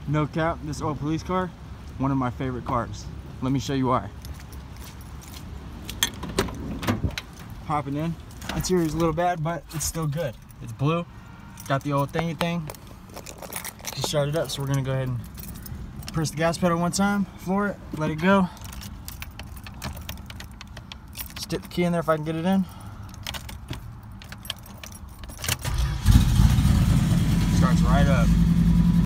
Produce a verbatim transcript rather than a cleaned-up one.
No cap, this old police car, one of my favorite cars. Let me show you why. Hopping in. Interior is a little bad, but it's still good. It's blue. Got the old thingy thing. Just started up, so we're gonna go ahead and press the gas pedal one time, floor it, let it go. Stick the key in there if I can get it in. Starts right up.